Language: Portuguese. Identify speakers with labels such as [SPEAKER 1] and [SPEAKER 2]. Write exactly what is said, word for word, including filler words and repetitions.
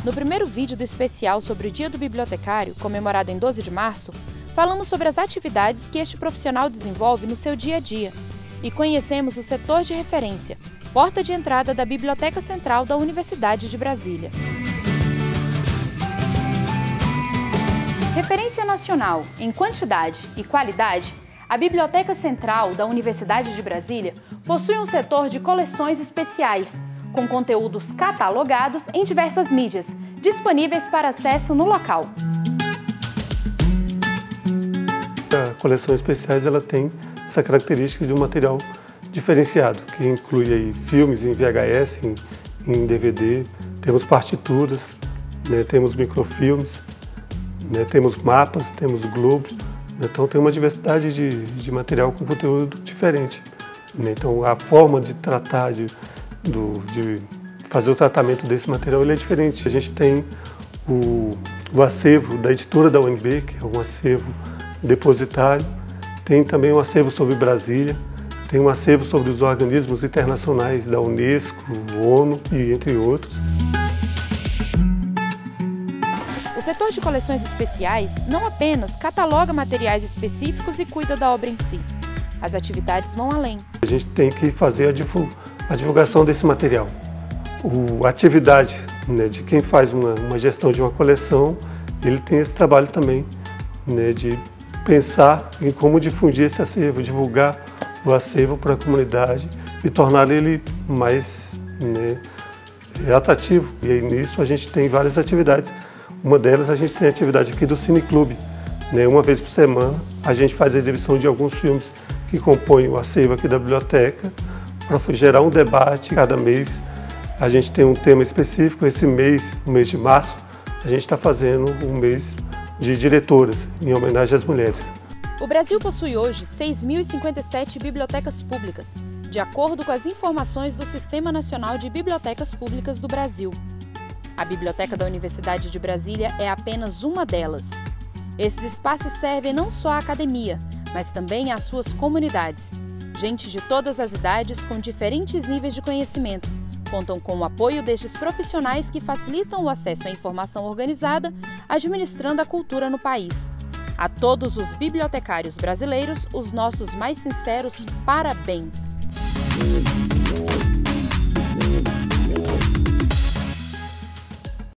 [SPEAKER 1] No primeiro vídeo do especial sobre o Dia do Bibliotecário, comemorado em doze de março, falamos sobre as atividades que este profissional desenvolve no seu dia a dia e conhecemos o setor de referência, porta de entrada da Biblioteca Central da Universidade de Brasília. Referência nacional em quantidade e qualidade, a Biblioteca Central da Universidade de Brasília possui um setor de coleções especiais, com conteúdos catalogados em diversas mídias, disponíveis para acesso no local.
[SPEAKER 2] A coleção especiais ela tem essa característica de um material diferenciado, que inclui aí filmes em V H S, em, em D V D, temos partituras, né, temos microfilmes, né, temos mapas, temos globo, né, então tem uma diversidade de, de material com conteúdo diferente. Né, então a forma de tratar, de, do, de fazer o tratamento desse material ele é diferente. A gente tem o, o acervo da editora da U N B, que é um acervo depositário, tem também um acervo sobre Brasília, tem um acervo sobre os organismos internacionais da Unesco, ONU e entre outros.
[SPEAKER 1] O setor de coleções especiais não apenas cataloga materiais específicos e cuida da obra em si. As atividades vão além.
[SPEAKER 2] A gente tem que fazer a divulgação desse material. O, a atividade, né, de quem faz uma, uma gestão de uma coleção, ele tem esse trabalho também, né, de pensar em como difundir esse acervo, divulgar o acervo para a comunidade e tornar ele mais, né, atrativo. E aí nisso a gente tem várias atividades. Uma delas a gente tem a atividade aqui do Cine Clube. Né, uma vez por semana a gente faz a exibição de alguns filmes que compõem o acervo aqui da biblioteca para gerar um debate. Cada mês a gente tem um tema específico. Esse mês, o mês de março, a gente está fazendo um mês de diretoras, em homenagem às mulheres.
[SPEAKER 1] O Brasil possui hoje seis mil e cinquenta e sete bibliotecas públicas, de acordo com as informações do Sistema Nacional de Bibliotecas Públicas do Brasil. A Biblioteca da Universidade de Brasília é apenas uma delas. Esses espaços servem não só à academia, mas também às suas comunidades. Gente de todas as idades com diferentes níveis de conhecimento contam com o apoio destes profissionais que facilitam o acesso à informação organizada, administrando a cultura no país. A todos os bibliotecários brasileiros, os nossos mais sinceros parabéns!